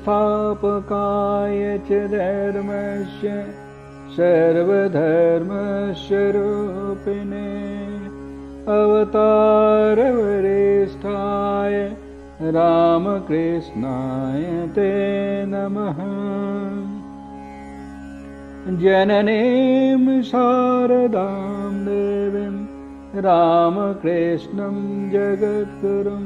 संस्थापकाय च धर्मस्य सर्वधर्मस्वरूपिणे अवतारवरिष्ठाय रामकृष्णाय ते नमः। जननीं शारदां देवीं रामकृष्णं जगद्गुरुं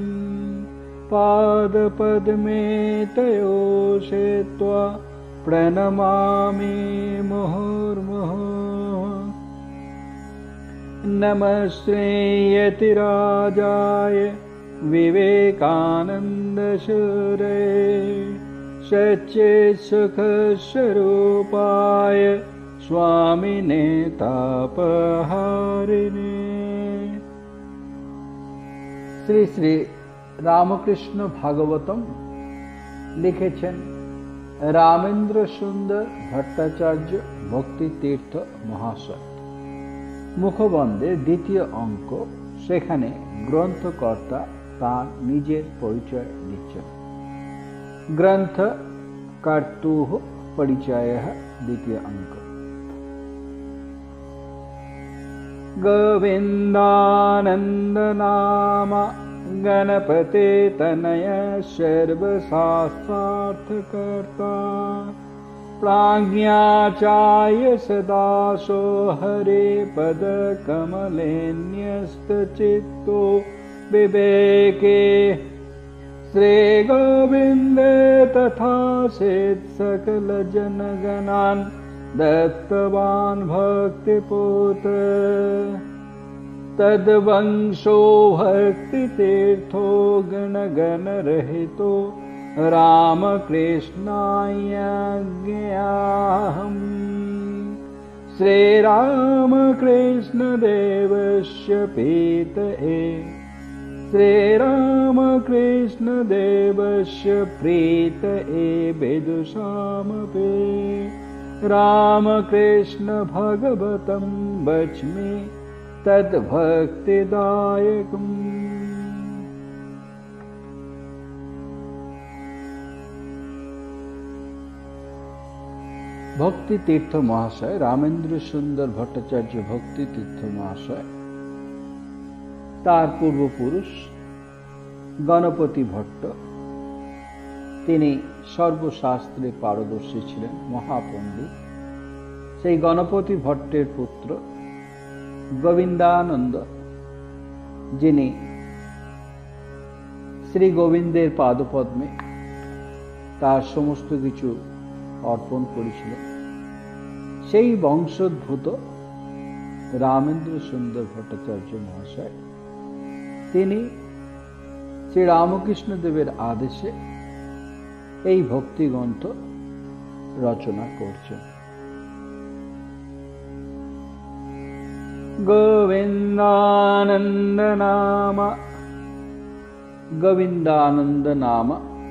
पादपद्मे तयो शेत्वा प्रणमामि मुहुर्मुहुः। नमस्ते यतिराजाय विवेकानन्दसूरये सच्चित्सुखस्वरूपाय स्वामिने तापहारिणे। श्री श्री रामकृष्ण भागवतम लिखेছেন रामेंद्र सुंदर भट्टाचार्य भक्ति तीर्थ महाशय। मुखबंधे द्वितीय अंक, सेखाने ग्रंथकर्ता तार निजेर परिचय दिच्छेन। ग्रंथ कर्तुः परिचयः द्वितीय अंक। गोविंदानंद नाम गणपते तनय सर्वशास्त्रार्थकर्ता प्राज्ञाचार्य सदासो हरे पदकमलेन्यस्तचित्तो विवेके श्री गोविंदे तथा सेत् सकल जनगणान् दत्तवान् भक्तिपूत तद्वंशो भक्तितीर्थो गणगणरहितो रामकृष्णायज्ञाहम्। श्रीरामकृष्णदेवस्य पीतये श्रीरामकृष्णदेवस्य प्रीतये विदुषामपि रामकृष्ण भगवतं वच्मि तद्भक्तिदायकम्। भक्ति तीर्थ महाशय रामेंद्र सुंदर भट्टाचार्य भक्ति तीर्थ महाशय तार पूर्वपुरुष गणपति भट्ट, তিনি सर्वशास्त्रे पारदर्शी छिलेन, महापंडित। সেই गणपति भट्टेर पुत्र गोविंदानंद, যিনি श्री गोविंदेर पादपद्मे तार समस्त किछु अर्पण करेছিলেন। সেই বংশোদ্ভূত रामेंद्र सुंदर भट्टाचार्य महाशय তিনি श्री रामकृष्ण देवेर आदेशे এই भक्ति ग्रंथ रचना करছেন। गोविंदानंद नाम गोविंदानंद नाम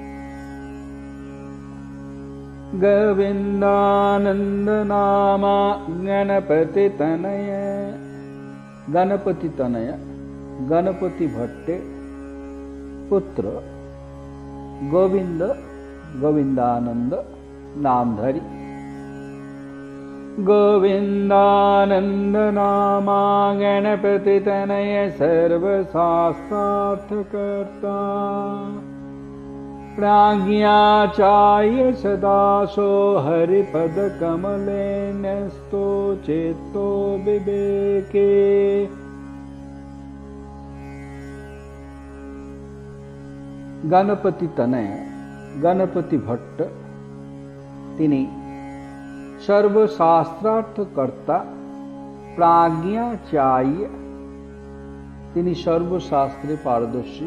गोविंदानंद नाम गणपति तनय गणपति तनय गणपति भट्टे पुत्र गोविंद गोविंदानंद नामधारी। गोविंदानंद नामा गणपति तनय सर्वशास्त्रार्थकर्ता प्राज्ञाचार्य सदासो हरिपद कमले न्यस्तो चेतो विवेके। गणपति तनय गणपति भट्ट तिनी सर्वशास्त्रार्थकर्ता प्राज्ञाचार्य, तिनी सर्वशास्त्रे पारदर्शी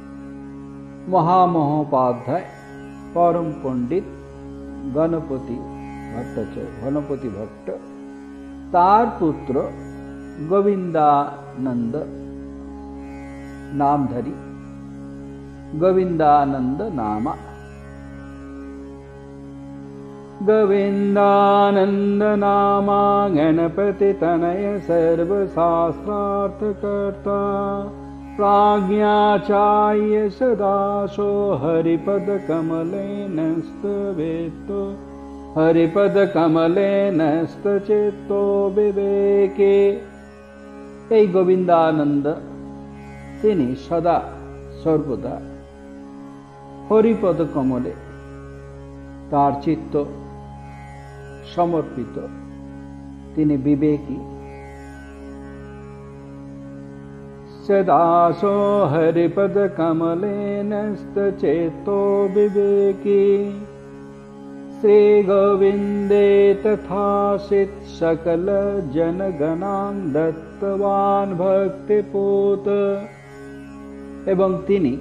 महामहोपाध्याय परम पंडित गणपति गणपति भट्ट तार पुत्र गोविंदानंद नामधारी गोविंदानंद नामा। गोविंदानंद नामा गणपति तनय सर्वशास्त्रार्थकर्ता प्राज्ञाचार्य सदासो हरिपदकमलेन स्तवेतो हरिपदकमलेन स्तचेतो विवेके। এই গোবিন্দানন্দ তিনি সদা সর্বদা হরিপদ কমলে তার চিত্ত সমর্পিত, তিনি বিবেকী। सदासो हरिपद कमलेन स्तचेतो विवेकी। श्री गोविंदे तथासित सकल जनगणान् दत्तवान् भक्तिपूत। এবং তিনি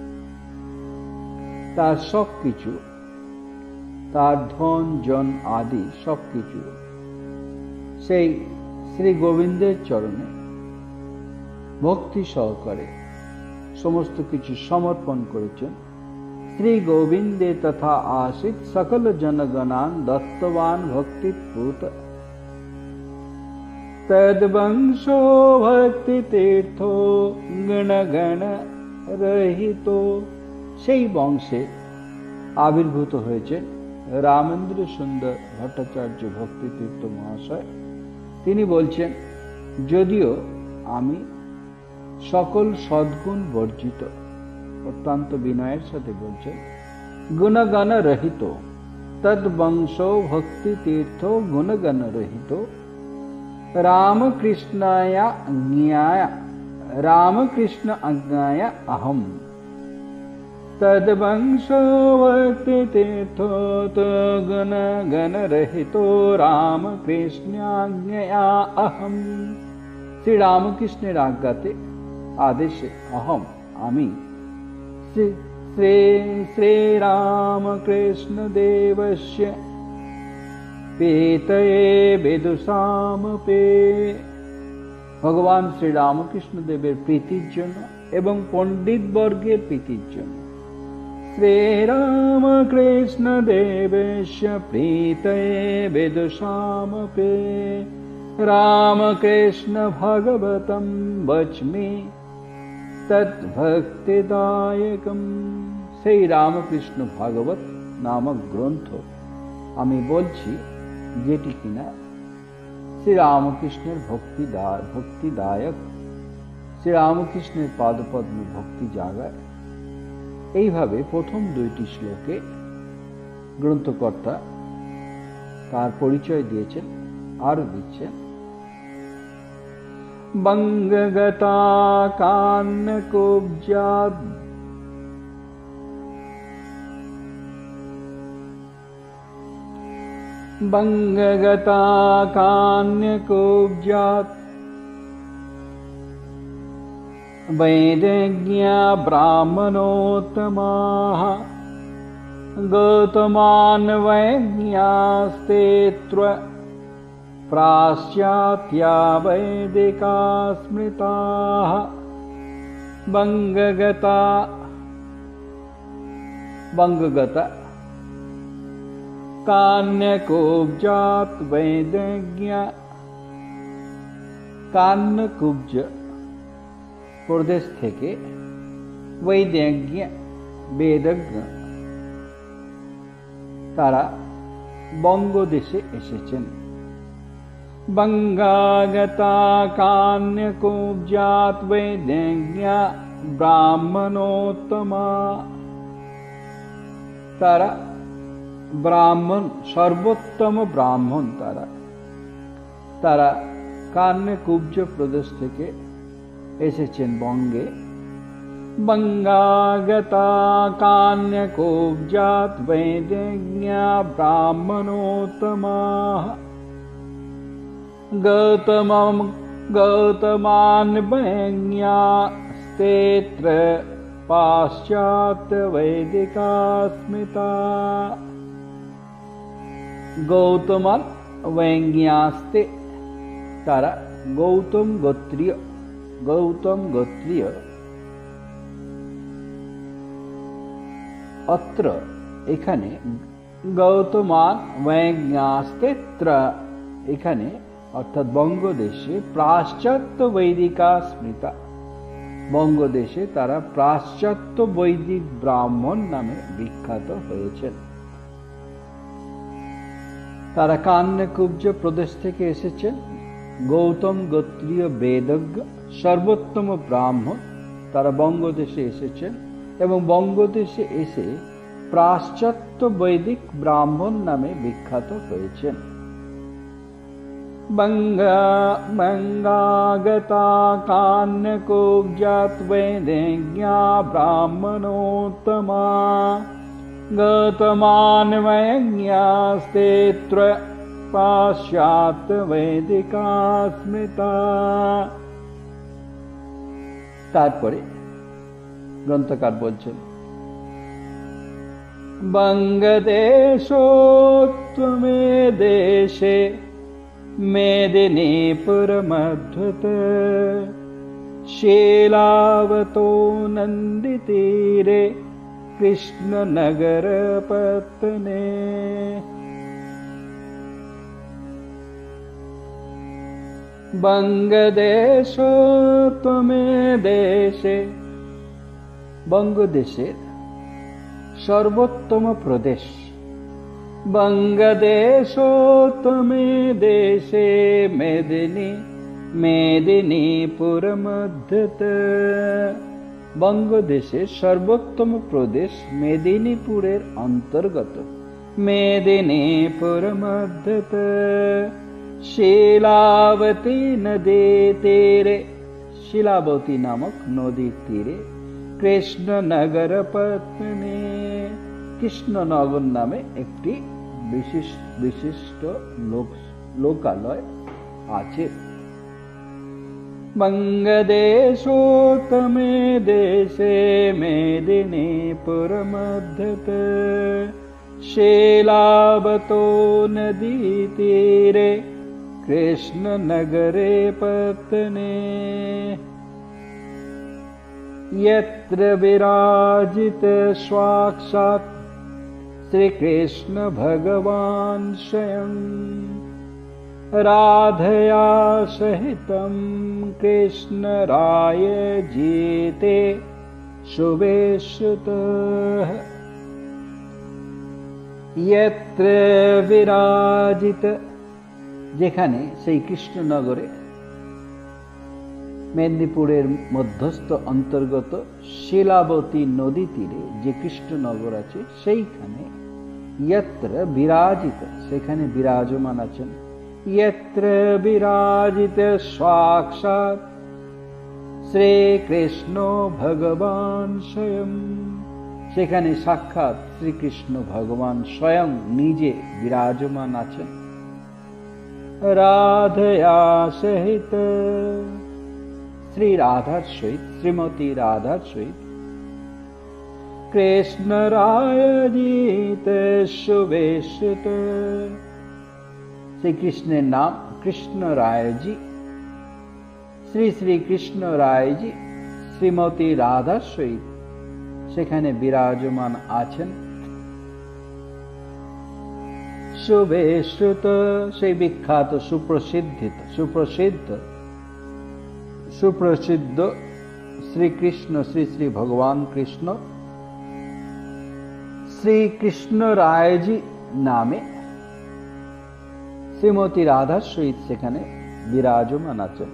তার সবকিছু, তার ধন জন আদি সবকিছু সেই শ্রী গোবিন্দের চরণে ভক্তি সহকারে সমস্ত কিছু সমর্পণ করেছেন। শ্রী গোবিন্দে তথা আশিত সকল জনগণান দত্তবান ভক্তিপুত। তদ্বংশো ভক্তি তীর্থ গণগণ রহিত। সেই বংশে আবির্ভূত হয়েছেন রামেন্দ্র সুন্দর ভট্টাচার্য ভক্তি তীর্থ মহাশয়। তিনি বলছেন, যদিও আমি সকল সদ্গুণ বর্জিত, অত্যন্ত বিনয়ের সাথে বলছেন, গুণগণ রহিত। তদ্বংশ ভক্তি তীর্থ গুণগণ রহিত। রামকৃষ্ণ আজ্ঞায়া অহম। তদ্বংশ ভক্তি তীর্থ গুণগণ রহিত রামকৃষ্ণ আজ্ঞায়া অহম। শ্রী রামকৃষ্ণের আজ্ঞাতে আদেশে অহম আমি শ্রীরামকৃষ্ণ দেবস্য পেতয়ে বিদুষামপে। ভগবান শ্রী রামকৃষ্ণ দেবের প্রীতির জন্য এবং পণ্ডিত বর্গের প্রীতির জন্য শ্রীরামকৃষ্ণ দেবস্য প্রীতয়ে বিদুষামপে রামকৃষ্ণ ভগবতম বচমি তদ্ভক্তিদায়কম। সেই রামকৃষ্ণ ভাগবত নামক গ্রন্থ আমি বলছি, যেটি কিনা শ্রী রামকৃষ্ণের ভক্তিদায়ক, শ্রী রামকৃষ্ণের পাদপদ্মে ভক্তি জাগায়। এইভাবে প্রথম দুইটি শ্লোকে গ্রন্থকর্তা তার পরিচয় দিয়েছেন, আরো দিচ্ছেন। বঙ্গগতা কান্যকুব্জাদ বঙ্গগতা কান্যকুব্জাদ বৈদজ্ঞা ব্রাহ্মণোত্তমাঃ গৌতমাन् वैज्ञास्तेऽत्र प्राश्चात्या वैदिका स्मृताः। बंगगता कान्यकुब्जात वैदज्ञ। कान्यकुब्ज प्रदेश থেকে वैदज्ञ বেদজ্ঞ তারা বঙ্গদেশে এসেছেন। বঙ্গাগতা কান্যকুব্জাত বৈদজ্ঞা ব্রাহ্মণোত্তমা। তারা ব্রাহ্মণ, সর্বোত্তম ব্রাহ্মণ তারা কান্যকুব্জ প্রদেশ থেকে এসেছেন বঙ্গে। বঙ্গাগতা কান্যকুব্জাত বৈদজ্ঞা ব্রাহ্মণোত্তমা। गौतमान् वैज्ञास्तेऽत्र पाश्चात्य वैदिका स्मृता। गौतमान् वैज्ञास्ते तारा गौतम गोत्रीय अत्र एखाने गौतमान् वैज्ञास्तेऽत्र एखाने অর্থাৎ বঙ্গদেশে পাশ্চাত্য বৈদিকা স্মৃতা, বঙ্গদেশে তারা পাশ্চাত্য বৈদিক ব্রাহ্মণ নামে বিখ্যাত হয়েছেন। তারা কান্যকুব্জ প্রদেশ থেকে এসেছেন। গৌতম গোত্রীয় বেদজ্ঞ সর্বোত্তম ব্রাহ্মণ তারা বঙ্গদেশে এসেছেন এবং বঙ্গদেশে এসে পাশ্চাত্য বৈদিক ব্রাহ্মণ নামে বিখ্যাত হয়েছেন। বঙ্গাগতা কান্যকুব্জাত্বৈদেজ্ঞা ব্রাহ্মণোত্তমা গতমান্ময়জ্ঞাস্তেত্র পাশ্চাত্য বৈদিকা স্মৃতা। তারপরে গ্রন্থকার বলছেন, বঙ্গদেশোত্তমে দেশে মেদিনীপুর মধ্যত शीलावतो नन्दितीरे कृष्णनगरपत्तने। বঙ্গদেশোত্তমে দেশে, বঙ্গদেশের সর্বোত্তম প্রদেশ। বঙ্গদেশোত্তমে দেশে মেদিনীপুর মধ্যত। বঙ্গদেশের সর্বোত্তম প্রদেশ মেদিনীপুরের অন্তর্গত মেদিনীপুর মধ্যত শিলাবতী নদী তীরে, শিলাবতী নামক নদীর তীরে কৃষ্ণনগর পত্তনে, কৃষ্ণনগর নামে একটি বিশিষ্ট লোকালয় আছে। বঙ্গদেশোত্তমে দেশে মেদিনীপুর মধ্যত শিলাবতো নদী তীরে কৃষ্ণনগরে পত্তনে। यत्र विराजित साक्षात् श्री कृष्ण भगवान स्वयं राधया सहितं कृष्ण राय जीते शुभेशुतः। यत्र विराजित, যেখানে সেই কৃষ্ণনগরে মেদিনীপুরের মধ্যস্থ অন্তর্গত শিলাবতী নদী তীরে যে কৃষ্ণনগর আছে সেইখানে यत्र বিরাজিত, সেখানে বিরাজমান আছেন। यत्र বিরাজিত সাক্ষাৎ শ্রীকৃষ্ণ ভগবান স্বয়ং, সেখানে সাক্ষাৎ শ্রীকৃষ্ণ ভগবান স্বয়ং নিজে বিরাজমান আছেন। রাধয়া সহিত, শ্রী রাধার সহিত, শ্রীমতী রাধার সহিত কৃষ্ণ রায় জিত শুভেশিত, শ্রীকৃষ্ণের নাম কৃষ্ণ রায়জি, শ্রী শ্রী কৃষ্ণ রায়জি শ্রীমতী রাধার সহিত সেখানে বিরাজমান আছেন। শুভেশ্রুত, সেই বিখ্যাত সুপ্রসিদ্ধ শ্রীকৃষ্ণ, শ্রী শ্রী ভগবান কৃষ্ণ শ্রীকৃষ্ণ রায়জি নামে শ্রীমতী রাধার সহিত সেখানে বিরাজমান আছেন।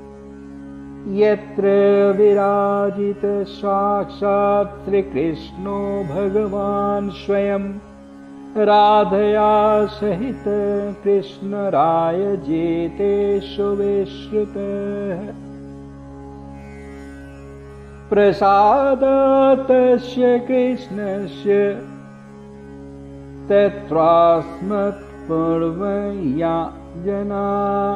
यत्र विराजित साक्षात् श्रीकृष्ण भगवान स्वयं राधया सहित कृष्ण राय जेते शुभेश्रुतः। प्रसादतस्य कृष्णस्य तत्रास्मत् पूर्वया जना।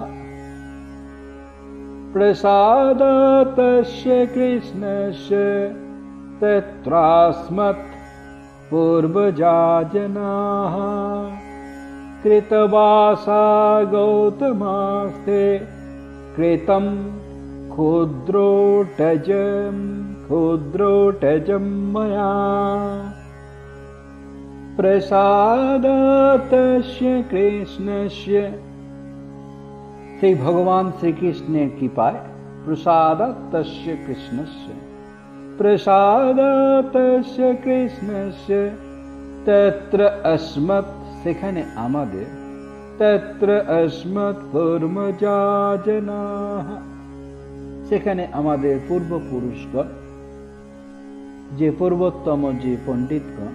प्रसादतस्य कृष्णस्य तत्रास्मत् पूर्वजा जनाः कृतवासा गौतमास्ते कृतं क्षुद्रोटजं मया। प्रसादतस्य कृष्णस्य, সেই ভগবান শ্রীকৃষ্ণের কৃপায় प्रसादात् तस्य कृष्णस्य प्रसादात् तस्य कृष्णस्य तत्र अस्मत् সেখানে আমাদের तत्र अस्मत् पूर्वजा जनाः সেখানে আমাদের পূর্বপুরুষগণ যে পূর্বোত্তম যে পণ্ডিতগণ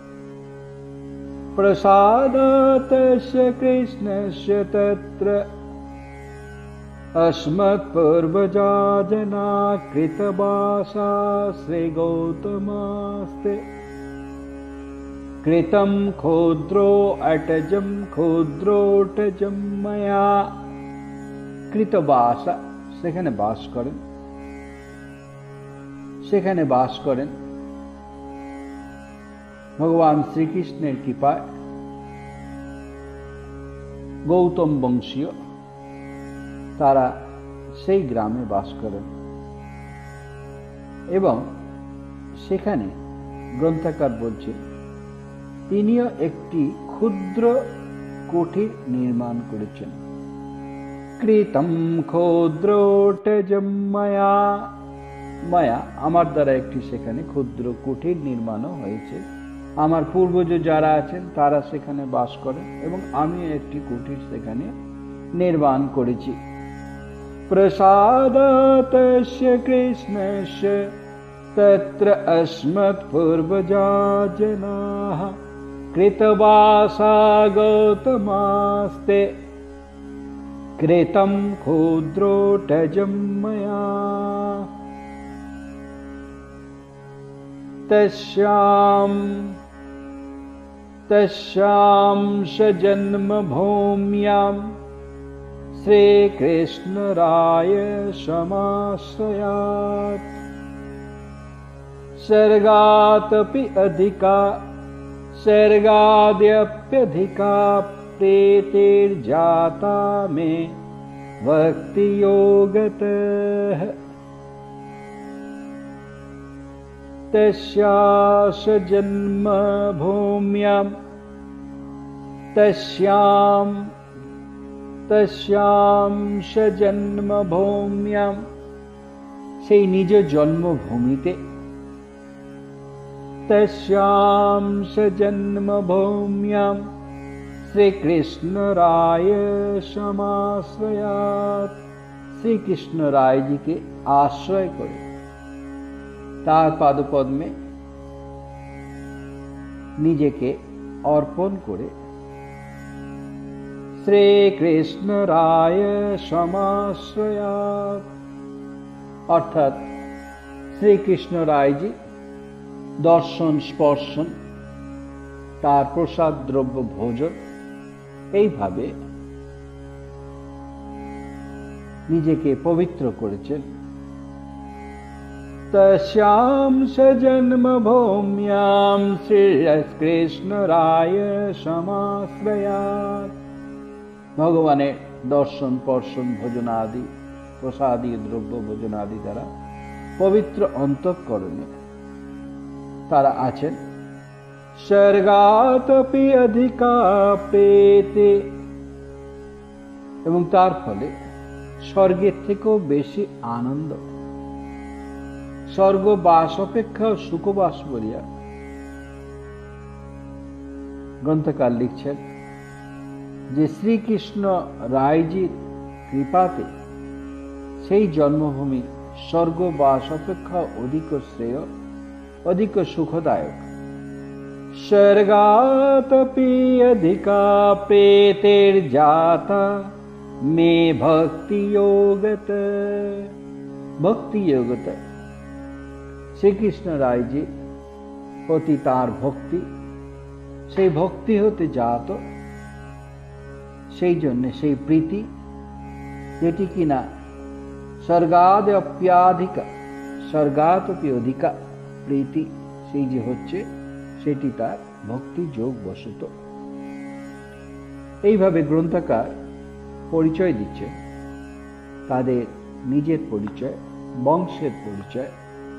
प्रसादात् तस्य कृष्णस्य तत्र अस्मत् पूर्वजा जना कृतवासा श्री गौतमास्ते कृतं क्षुद्रो अटजं क्षुद्रोटजं मया कृतवासा সেখানে বাস করেন ভগবান শ্রীকৃষ্ণের কৃপায় গৌতম বংশীয় তারা সেই গ্রামে বাস করেন এবং সেখানে গ্রন্থকার বলছে তিনিও একটি ক্ষুদ্র কুটির নির্মাণ করেছেন কৃতম ক্ষুদ্রোটজম মায়া মায়া আমার দ্বারা একটি সেখানে ক্ষুদ্র কুটির নির্মাণ হয়েছে আমার পূর্বজ যারা আছেন তারা সেখানে বাস করেন এবং আমি একটি কুটির সেখানে নির্মাণ করেছি प्रसादात् तस्य कृष्णस्य तत्र अस्मत् पूर्वजा जनाः कृतवासा गौतमास्ते कृतं क्षुद्रोटजं मया तस्यां स जन्मभूम्यां श्रीकृष्णराय समाश्रयात् सर्गाद्यप्यधिका प्रीतिर्जाता मे भक्तियोगतः तस्याः जन्मभूम्यां तस्यां स जन्मभूम्यां সেই নিজ জন্মভূমিতে तस्यां स जन्मभूम्यां श्रीकृष्णराय समाश्रयात् শ্রীকৃষ্ণ রায়জিকে আশ্রয় করে তার পাদপদ্মে নিজেকে অর্পণ করে শ্রীকৃষ্ণ রায় সমাশ্রয়াৎ অর্থাৎ শ্রীকৃষ্ণ রায়জি দর্শন স্পর্শন তার প্রসাদ দ্রব্য ভোজন এইভাবে নিজেকে পবিত্র করেছেন तस्यां स जन्मभूम्यां श्रीकृष्णराय समाश्रयात् ভগবানের দর্শন পর্শন ভোজনাদি প্রসাদী দ্রব্য ভোজনাদি দ্বারা পবিত্র অন্তঃকরণে তারা আছেন স্বর্গাৎপি অধিকা পেতে এবং তার ফলে স্বর্গের থেকেও বেশি আনন্দ স্বর্গ বাস অপেক্ষা সুখবাস বলিয়া গ্রন্থকার লিখছেন যে শ্রীকৃষ্ণ রায়জির কৃপাতে সেই জন্মভূমি স্বর্গ বাস অপেক্ষা অধিক শ্রেয় অধিক সুখদায়ক স্বর্গাৎপি অধিকা প্রেতের জাতা মে ভক্তিযোগত ভক্তিযোগত শ্রীকৃষ্ণ রায়জি প্রতি তার ভক্তি সেই ভক্তি হতে জাত সেই জন্য সেই প্রীতি যেটি কিনা স্বর্গাদপ্যাধিকা স্বর্গাতপি অধিকা প্রীতি সেই যে হচ্ছে সেটি তার ভক্তি যোগ বশত এইভাবে গ্রন্থকার পরিচয় দিচ্ছে তাদের নিজের পরিচয় বংশের পরিচয়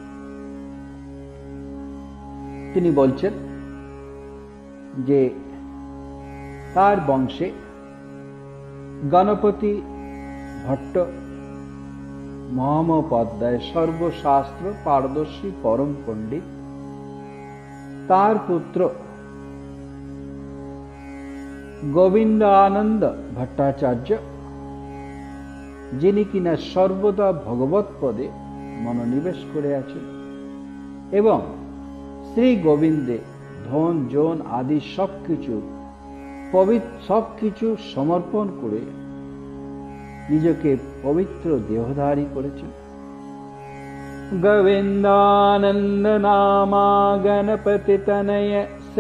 তিনি বলছেন যে তার বংশে গণপতি ভট্ট মহামহোপাধ্যায় সর্বশাস্ত্র পারদর্শী পরম পণ্ডিত, তার পুত্র গোবিন্দানন্দ ভট্টাচার্য, যিনি কিনা সর্বদা ভগবৎ পদে মনোনিবেশ করে আছেন এবং শ্রী গোবিন্দে ধন জন আদি সবকিছু সমর্পণ করে নিজকে পবিত্র দেহধারী করেছেন। গোবিন্দানন্দ নামা গণপতি তনয়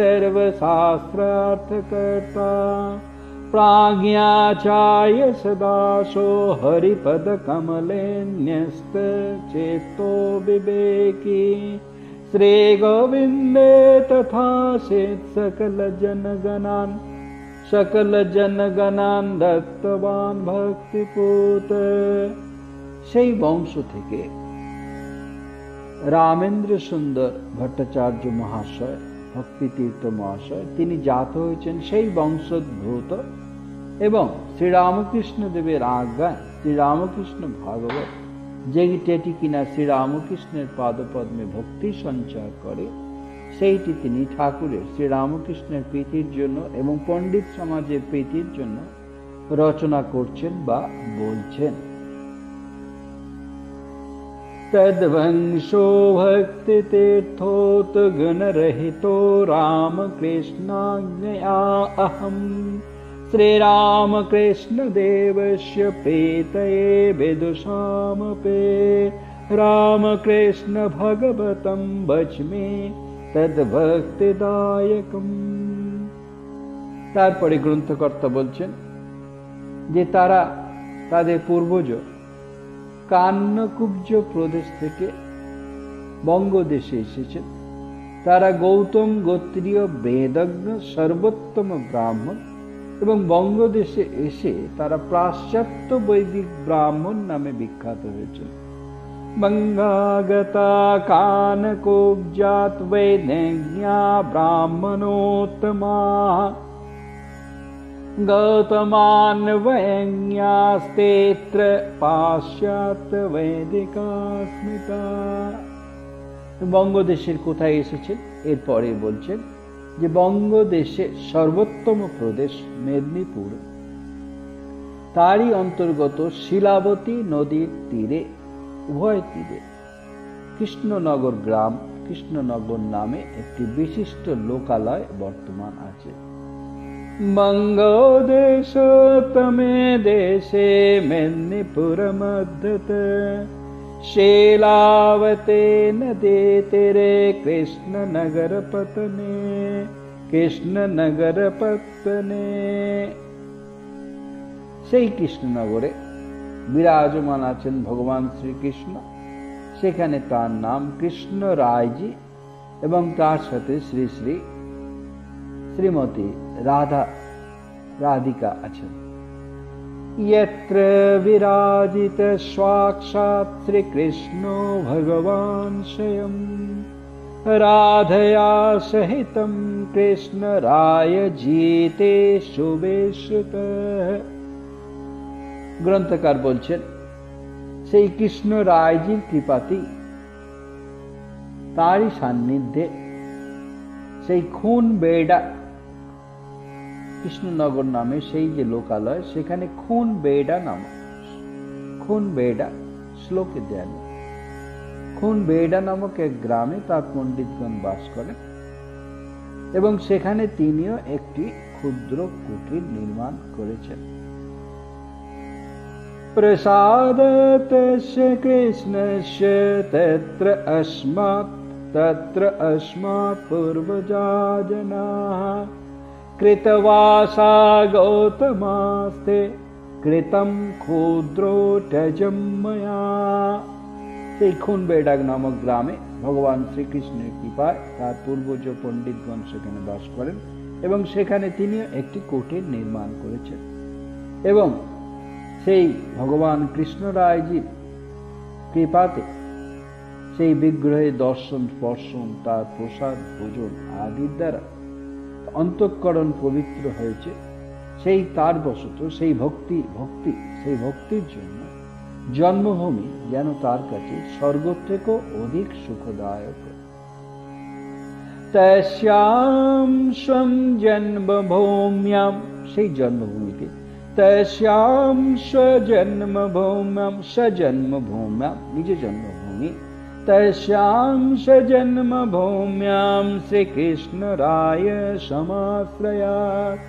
सर्वशास्त्रार्थकर्ता प्राज्ञाचार्य सदाशो हरिपद कमले न्यस्त चेतो विवेकी श्री गोविंदे तथा चेत सकल जनगणान दत्तवान भक्तिपूत। সেই বংশ থেকে রামেন্দ্র সুন্দর ভট্টাচার্য মহাশয়, ভক্তি তীর্থ মহাশয়, তিনি জাত হয়েছেন সেই বংশোদ্ভূত এবং শ্রীরামকৃষ্ণ দেবের আজ্ঞায় শ্রীরামকৃষ্ণ ভাগবত, যেটি কিনা শ্রীরামকৃষ্ণের পাদপদ্মে ভক্তি সঞ্চার করে, সেইটি তিনি ঠাকুরের শ্রীরামকৃষ্ণের প্রীতির জন্য এবং পণ্ডিত সমাজের প্রীতির জন্য রচনা করছেন বা বলছেন। तद्वंशो भक्ति तीर्थोत गुण रहितो राम कृष्णाज्ञया अहम श्री राम कृष्ण देवस्य प्रीतये विदुषामपि राम कृष्ण भगवतं भजमे तद्भक्तिदायकम। তারপরে গ্রন্থকর্তা বলছেন যে তারা তাদের পূর্বজ কান্নকুব্জ প্রদেশ থেকে বঙ্গদেশে এসেছেন। তারা গৌতম গোত্রীয় বেদজ্ঞ সর্বোত্তম ব্রাহ্মণ এবং বঙ্গদেশে এসে তারা পাশ্চাত্য বৈদিক ব্রাহ্মণ নামে বিখ্যাত হয়েছেন। বঙ্গাগতা কানকুব্জাত বৈদজ্ঞা ব্রাহ্মণোত্তমা গৌতমান্বয়জ্ঞাস্তেত্র পাশ্চাত্য বৈদিকা স্মৃতা। বঙ্গদেশের কোথায় এসেছেন এরপরে বলছেন যে বঙ্গদেশে সর্বোত্তম প্রদেশ মেদিনীপুর, তারই অন্তর্গত শিলাবতী নদীর তীরে উভয় তীরে কৃষ্ণনগর গ্রাম, কৃষ্ণনগর নামে একটি বিশিষ্ট লোকালয় বর্তমান আছে। বঙ্গদেশ তমে দেশে মেদিনীপুর মধ্যত शीलावते नदी तेरे कृष्णनगर पत्तने। সেই কৃষ্ণনগরে বিরাজমান আছেন ভগবান শ্রীকৃষ্ণ। সেখানে তার নাম কৃষ্ণ রায়জি এবং তার সাথে শ্রী শ্রী শ্রীমতী রাধিকা আছেন। यत्र विराजित साक्षात् श्री कृष्णो भगवान स्वयं राधया सहितं कृष्ण राय जीते शुभेशुत। গ্রন্থকার বলছেন সেই কৃষ্ণ রায়জির কৃপাতেই তারই সান্নিধ্যে সেই খুন বেড়া কৃষ্ণনগর নামে সেই যে লোকালয়, সেখানে খুন বেড়া শ্লোকে দেন। খুন বেড়া নামক এক গ্রামে তার পণ্ডিতগণ বাস করেন এবং সেখানে তিনিও একটি ক্ষুদ্র কুটির নির্মাণ করেছেন। প্রসাদত কৃষ্ণস্য তত্র अस्मात् पूर्वजा जनाः कृतवासा गौतमास्ते कृतम ক্ষুদ্রোটজম ময়া। সেই খুনবেড়া নামক গ্রামে ভগবান শ্রীকৃষ্ণের কৃপায় তার পূর্বজ পণ্ডিতগণ সেখানে বাস করেন এবং সেখানে তিনিও একটি কুটির নির্মাণ করেছেন এবং সেই ভগবান কৃষ্ণ রায়জির কৃপাতে সেই বিগ্রহের দর্শন স্পর্শন, তার প্রসাদ ভোজন আদির দ্বারা অন্তঃকরণ পবিত্র হয়েছে। সেই তার বশত সেই ভক্তির জন্য জন্মভূমি যেন তার কাছে স্বর্গ থেকেও অধিক সুখদায়ক। তস্যাম স্বম জন্মভূম্যাম, সেই জন্মভূমিতে, তস্যাম স্বজন্মভূম্যাম, স্বজন্মভূম্যাম নিজ জন্মভূমি, তস্যাম স্বজন্মভূম্যাম শ্রীকৃষ্ণরায় সমাশ্রয়াৎ।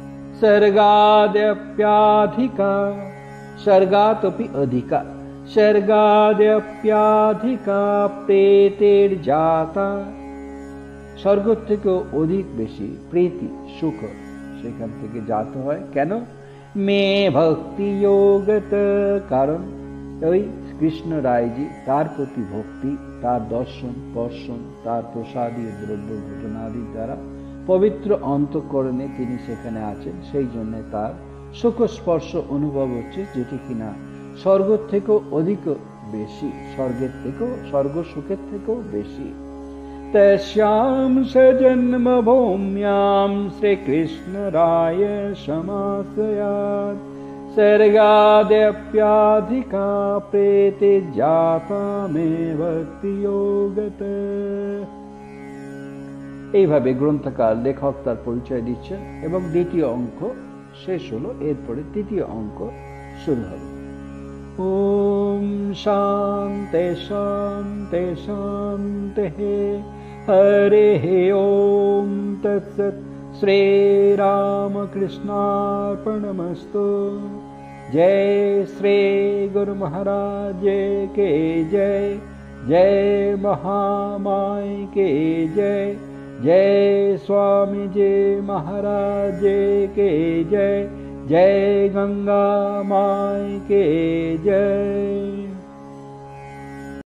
স্বর্গাদপ্যাধিকা, স্বর্গাদপি অধিকা, স্বর্গাদপ্যাধিকা প্রেতের্জাতা, স্বর্গ থেকেও অধিক বেশি প্রীতি সুখ সেখান থেকে জাত হয়। কেন? মে ভক্তি যোগত, কারণ ওই কৃষ্ণ রায়জি তার প্রতি ভক্তি, তার দর্শন স্পর্শন, তার প্রসাদীয় দ্রব্য ঘটনাদি দ্বারা পবিত্র অন্তঃকরণে তিনি সেখানে আছেন, সেই জন্য তার সুখ স্পর্শ অনুভব হচ্ছে, যেটি কিনা স্বর্গ থেকেও অধিক বেশি, স্বর্গের থেকেও, স্বর্গ সুখের থেকেও বেশি। তস্যাম স্বজন্মভূম্যাম শ্রীকৃষ্ণরায় সমাশ্রয়াৎ। স্বর্গাদপ্যাধিকা প্রেতির্জাতা মে ভক্তি যোগত। এইভাবে গ্রন্থকার লেখক তার পরিচয় দিচ্ছেন এবং দ্বিতীয় অঙ্ক শেষ হলো, এরপরে তৃতীয় অঙ্ক শুরু হবে। ওম শান্তি শান্তি শান্তি, হরে ওম তৎসৎ। শ্রীরামকৃষ্ণার্পণমস্তু। जय श्री गुरु महाराज के जय, जय महामाई के जय, जय स्वामी जी महाराज के जय, जय गंगा माई के जय।